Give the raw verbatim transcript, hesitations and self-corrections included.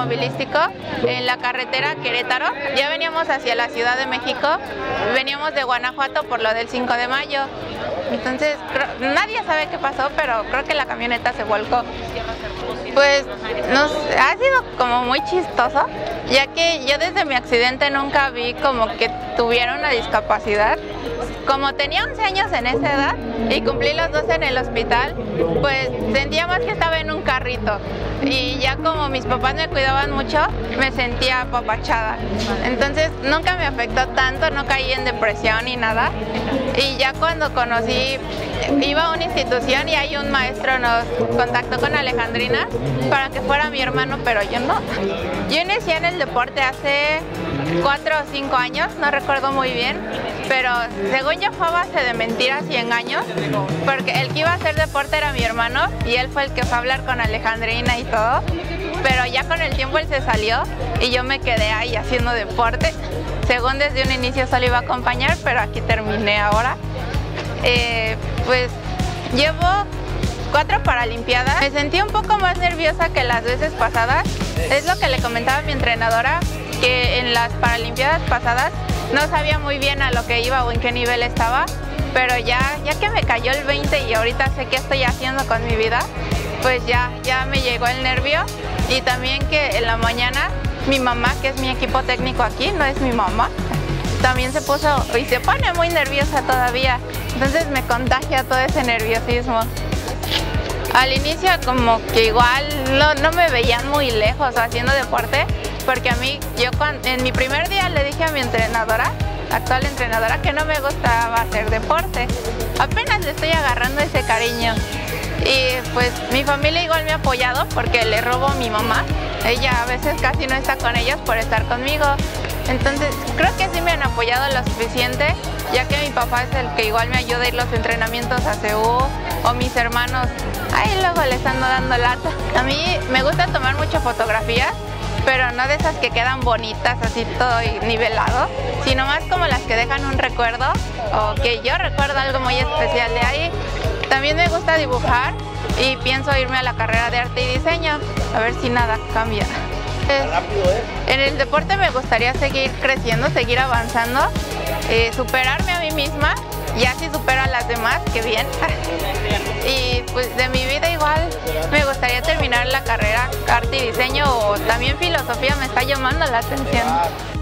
automovilístico en la carretera Querétaro. Ya veníamos hacia la Ciudad de México, veníamos de Guanajuato por lo del cinco de mayo. Entonces, creo, nadie sabe qué pasó, pero creo que la camioneta se volcó. Pues nos ha sido como muy chistoso, ya que yo desde mi accidente nunca vi como que tuviera una discapacidad. Como tenía once años en esa edad y cumplí los doce en el hospital, pues sentía más que estaba en un carrito. Y ya como mis papás me cuidaban mucho, me sentía apapachada. Entonces nunca me afectó tanto, no caí en depresión ni nada. Y ya cuando conocí, iba a una institución y ahí un maestro nos contactó con Alejandrina para que fuera mi hermano, pero yo no. Yo inicié en el deporte hace cuatro o cinco años, no recuerdo muy bien, pero según yo fue a base de mentiras y engaños, porque el que iba a hacer deporte era mi hermano y él fue el que fue a hablar con Alejandrina y todo, pero ya con el tiempo él se salió y yo me quedé ahí haciendo deporte. Según desde un inicio solo iba a acompañar, pero aquí terminé ahora. Eh, pues llevo cuatro paralimpiadas. Me sentí un poco más nerviosa que las veces pasadas. Es lo que le comentaba a mi entrenadora, que en las paralimpiadas pasadas no sabía muy bien a lo que iba o en qué nivel estaba, pero ya, ya que me cayó el veinte y ahorita sé qué estoy haciendo con mi vida, pues ya, ya me llegó el nervio. Y también que en la mañana mi mamá, que es mi equipo técnico aquí, no es mi mamá, también se puso y se pone muy nerviosa todavía, entonces me contagia todo ese nerviosismo. Al inicio como que igual no, no me veían muy lejos haciendo deporte, porque a mí, yo cuando, en mi primer día le dije a mi entrenadora, actual entrenadora, que no me gustaba hacer deporte. Apenas le estoy agarrando ese cariño. Y pues mi familia igual me ha apoyado porque le robo a mi mamá. Ella a veces casi no está con ellos por estar conmigo. Entonces creo que sí me han apoyado lo suficiente, ya que mi papá es el que igual me ayuda a ir los entrenamientos a C U, o mis hermanos, ahí luego les ando dando lata. A mí me gusta tomar muchas fotografías, pero no de esas que quedan bonitas, así todo nivelado, sino más como las que dejan un recuerdo, o que yo recuerdo algo muy especial de ahí. También me gusta dibujar y pienso irme a la carrera de arte y diseño, a ver si nada cambia. En el deporte me gustaría seguir creciendo, seguir avanzando, eh, superarme a mí misma, y así supero a las demás, que bien. Y pues de mi vida igual me gustaría terminar la carrera arte y diseño, o también filosofía me está llamando la atención.